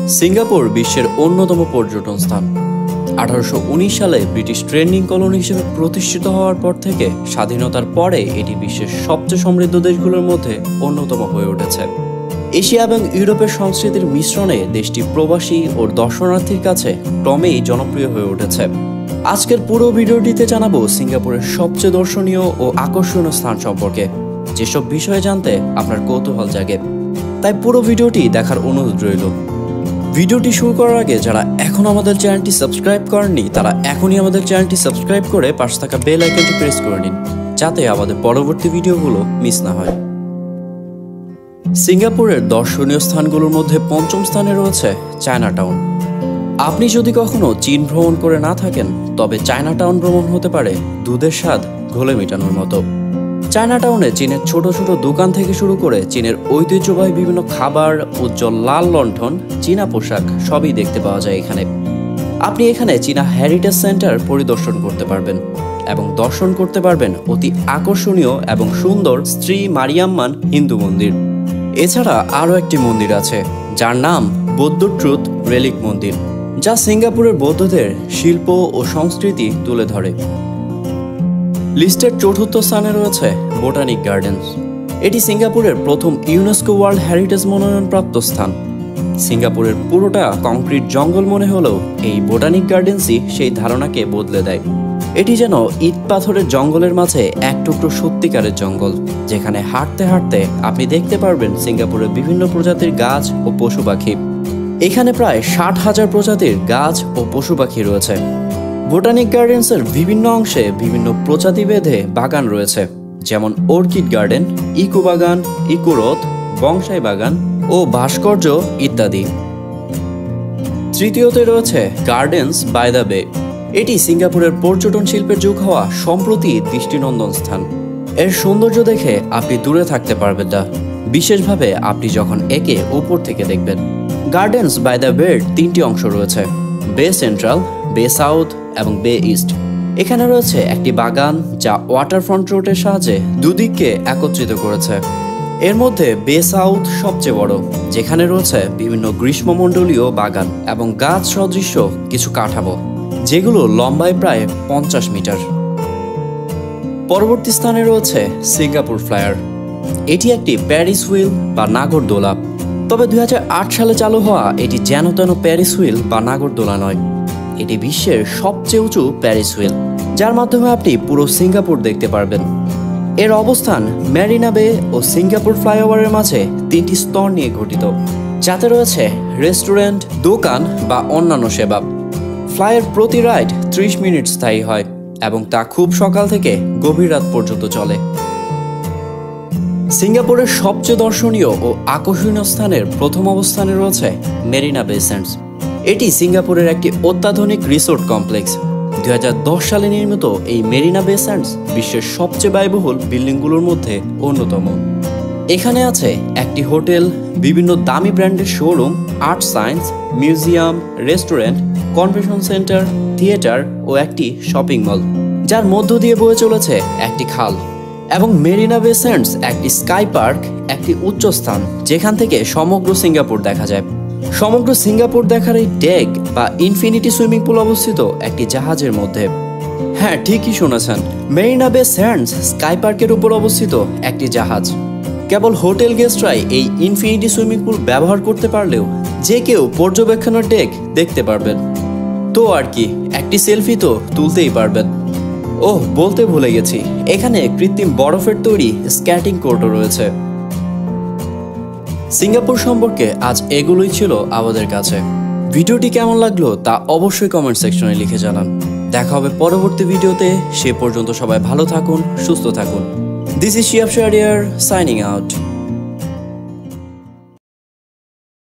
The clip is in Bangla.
সিঙ্গাপুর বিশ্বের অন্যতম পর্যটন স্থান। 1819 সালে ব্রিটিশ ট্রেডিং কলোনি হিসেবে প্রতিষ্ঠিত হওয়ার পর থেকে স্বাধীনতার পরে এটি বিশ্বের সবচেয়ে সমৃদ্ধ দেশগুলোর মধ্যে অন্যতম হয়ে উঠেছে। এশিয়া এবং ইউরোপের সংস্কৃতির মিশ্রণে দেশটি প্রবাসী ও দর্শনার্থীর কাছে ক্রমেই জনপ্রিয় হয়ে উঠেছে। আজকের পুরো ভিডিওটিতে জানাবো সিঙ্গাপুরের সবচেয়ে দর্শনীয় ও আকর্ষণীয় স্থান সম্পর্কে, যেসব বিষয়ে জানতে আপনার কৌতূহল জাগে। তাই পুরো ভিডিওটি দেখার অনুরোধ রইল। ভিডিওটি শুরু করার আগে যারা এখন আমাদের চ্যানেলটি সাবস্ক্রাইব করেননি তারা এখনই আমাদের চ্যানেলটি সাবস্ক্রাইব করে পাশে থাকা বেল আইকনটি প্রেস করে নিন, যাতে আমাদের পরবর্তী ভিডিওগুলো মিস না হয়। সিঙ্গাপুরের দর্শনীয় স্থানগুলোর মধ্যে পঞ্চম স্থানে রয়েছে চায়না টাউন। আপনি যদি কখনো চীন ভ্রমণ করে না থাকেন, তবে চায়না টাউন ভ্রমণ হতে পারে দুধের স্বাদ ঘোলে মেটানোর মতো। চায়না টাউনে চীনের ছোট ছোট দোকান থেকে শুরু করে চীনের ঐতিহ্যবাহী বিভিন্ন খাবার, উজ্জ্বল লাল লণ্ঠন, চীনা পোশাক সবই দেখতে পাওয়া যায় এখানে। আপনি এখানে চীনা হেরিটেজ সেন্টার পরিদর্শন করতে পারবেন এবং দর্শন করতে পারবেন অতি আকর্ষণীয় এবং সুন্দর শ্রী মারিয়াম্মান হিন্দু মন্দির। এছাড়া আরও একটি মন্দির আছে যার নাম বৌদ্ধ ট্রুথ রেলিক মন্দির, যা সিঙ্গাপুরের বৌদ্ধদের শিল্প ও সংস্কৃতি তুলে ধরে। লিস্টের চতুর্থ স্থানে রয়েছে বোটানিক গার্ডেন্স। এটি সিঙ্গাপুরের প্রথম ইউনেস্কো ওয়ার্ল্ড হেরিটেজ মনোনয়নপ্রাপ্ত স্থান। সিঙ্গাপুরের পুরোটা কংক্রিট জঙ্গল মনে হলেও এই বোটানিক গার্ডেন্সই সেই ধারণাকে বদলে দেয়। এটি যেন ইট পাথরের জঙ্গলের মাঝে এক টুকরো সত্যিকারের জঙ্গল, যেখানে হাঁটতে হাঁটতে আপনি দেখতে পারবেন সিঙ্গাপুরের বিভিন্ন প্রজাতির গাছ ও পশু পাখি। এখানে প্রায় 60,000 প্রজাতির গাছ ও পশু পাখি রয়েছে। বোটানিক গার্ডেন্সের বিভিন্ন অংশে বিভিন্ন প্রজাতিভেদে বাগান রয়েছে, যেমন অর্কিড গার্ডেন, ইকো বাগান, ইকো রথ, বংসাই বাগান ও ভাস্কর্য ইত্যাদি। তৃতীয়তে রয়েছে গার্ডেন্স বাই দ্য বে। এটি সিঙ্গাপুরের পর্যটন শিল্পের যুগ হওয়া সম্প্রতি দৃষ্টিনন্দন স্থান। এর সৌন্দর্য দেখে আপনি দূরে থাকতে পারবেন না, বিশেষভাবে আপনি যখন একে উপর থেকে দেখবেন। গার্ডেন্স বাই দ্য বের 3টি অংশ রয়েছে: বে সেন্ট্রাল, বে সাউথ এবং বে ইস্ট। এখানে রয়েছে একটি বাগান যা ওয়াটারফ্রন্ট রোডের সাহায্যে দুদিককে একত্রিত করেছে। এর মধ্যে বে সাউথ সবচেয়ে বড়, যেখানে রয়েছে বিভিন্ন গ্রীষ্মমণ্ডলীয় বাগান এবং গাছ সদৃশ্য কিছু কাঠামো, যেগুলো লম্বায় প্রায় 50 মিটার। পরবর্তী স্থানে রয়েছে সিঙ্গাপুর ফ্লায়ার। এটি একটি প্যারিস হুইল বা নাগরদোলা। তবে 2008 সালে চালু হওয়া এটি যেন তেন প্যারিস হুইল বা নাগরদোলা নয়। এটি বিশ্বের সবচেয়ে উঁচু প্যারিস হুইল, যার মাধ্যমে আপনি পুরো সিঙ্গাপুর দেখতে পারবেন। এর অবস্থান মেরিনা বে ও সিঙ্গাপুর ফ্লাইওভারের মাঝে 3টি স্তর নিয়ে গঠিত, যাতে রয়েছে রেস্টুরেন্ট, দোকান বা অন্যান্য সেবা। ফ্লাইয়ের প্রতি রাইড 30 মিনিট স্থায়ী হয় এবং তা খুব সকাল থেকে গভীর রাত পর্যন্ত চলে। সিঙ্গাপুরের সবচেয়ে দর্শনীয় ও আকর্ষণীয় স্থানের প্রথম অবস্থানে রয়েছে মেরিনা বে স্যান্ডস। এটি সিঙ্গাপুরের একটি অত্যাধুনিক রিসোর্ট কমপ্লেক্স। 2010 সালে নির্মিত এই মেরিনা বে স্যান্ডস বিশ্বের সবচেয়ে ব্যয়বহুল বিল্ডিংগুলোর মধ্যে অন্যতম। এখানে আছে একটি হোটেল, বিভিন্ন দামি ব্র্যান্ডের showroom, art science, museum, restaurant, convention centre, theatre ও একটি শপিং মল, যার মধ্য দিয়ে বয়ে চলেছে একটি খাল। এবং মেরিনা বে স্যান্ডস একটি স্কাই পার্ক, একটি উচ্চ স্থান যেখান থেকে সমগ্র সিঙ্গাপুর দেখা যায়। সমগ্র সিঙ্গাপুর দেখার এই ডেক বা ইনফিনিটি সুইমিং পুল অবস্থিত একটি জাহাজের মধ্যে। হ্যাঁ, ঠিকই শুনেছেন, মেরিনা বে স্যান্ডস স্কাই পার্কের উপর অবস্থিত একটি জাহাজ। কেবল হোটেল গেস্টরাই এই ইনফিনিটি সুইমিং পুল ব্যবহার করতে পারলেও যে কেউ পর্যবেক্ষণের ডেক দেখতে পারবেন। তো আর কি, একটি সেলফি তো তুলতেই পারবেন। ওহ, বলতে ভুলে গেছি, এখানে কৃত্রিম বরফের তৈরি স্কেটিং কোর্টও রয়েছে। সিঙ্গাপুর সম্পর্কে আজ এগুলোই ছিল আমাদের কাছে। ভিডিওটি কেমন লাগলো তা অবশ্যই কমেন্ট সেকশনে লিখে জানান। দেখা হবে পরবর্তী ভিডিওতে। সে পর্যন্ত সবাই ভালো থাকুন, সুস্থ থাকুন। This is Shihab Shahriar signing out.